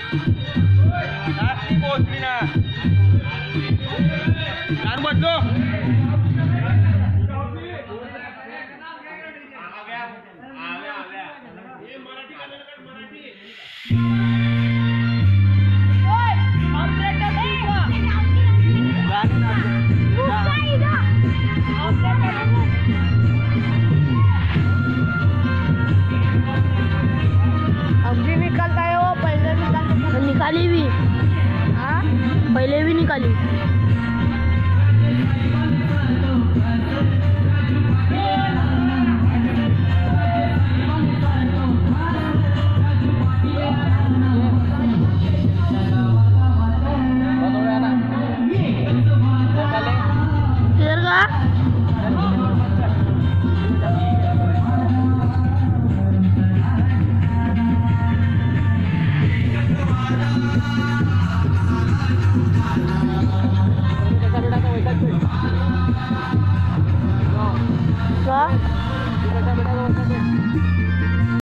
रात्री पोहोचली ना कान बदलो अभी निकलता है वो पहले निकलता निकाली भी हाँ पहले भी निकाली का